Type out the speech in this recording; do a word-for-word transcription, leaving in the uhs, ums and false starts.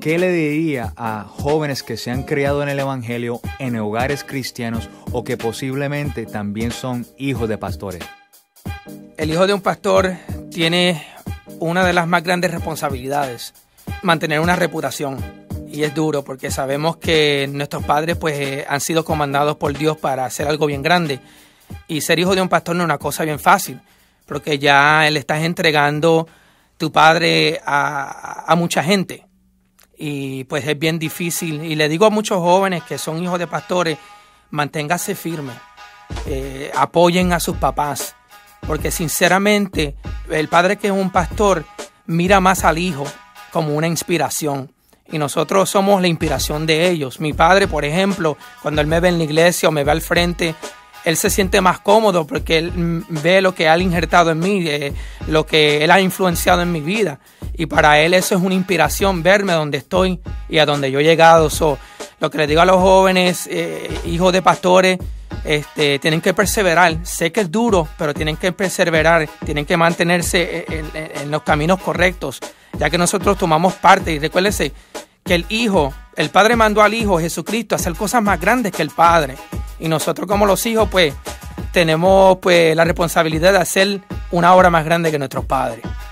¿qué le diría a jóvenes que se han criado en el Evangelio en hogares cristianos o que posiblemente también son hijos de pastores? El hijo de un pastor tiene una de las más grandes responsabilidades, mantener una reputación. Y es duro porque sabemos que nuestros padres pues eh, han sido comandados por Dios para hacer algo bien grande. Y ser hijo de un pastor no es una cosa bien fácil, porque ya le estás entregando tu padre a, a mucha gente. Y pues es bien difícil. Y le digo a muchos jóvenes que son hijos de pastores, manténgase firme, eh, apoyen a sus papás. Porque sinceramente, el padre que es un pastor mira más al hijo como una inspiración. Y nosotros somos la inspiración de ellos. Mi padre, por ejemplo, cuando él me ve en la iglesia o me ve al frente, él se siente más cómodo porque él ve lo que él ha injertado en mí, eh, lo que él ha influenciado en mi vida. Y para él eso es una inspiración, verme donde estoy y a donde yo he llegado. So, lo que les digo a los jóvenes, eh, hijos de pastores, Este, tienen que perseverar. Sé que es duro, pero tienen que perseverar, tienen que mantenerse en, en, en los caminos correctos, ya que nosotros tomamos parte. Y recuérdense que el Hijo, el Padre mandó al Hijo, Jesucristo, a hacer cosas más grandes que el Padre. Y nosotros como los hijos, pues, tenemos pues la responsabilidad de hacer una obra más grande que nuestros padres.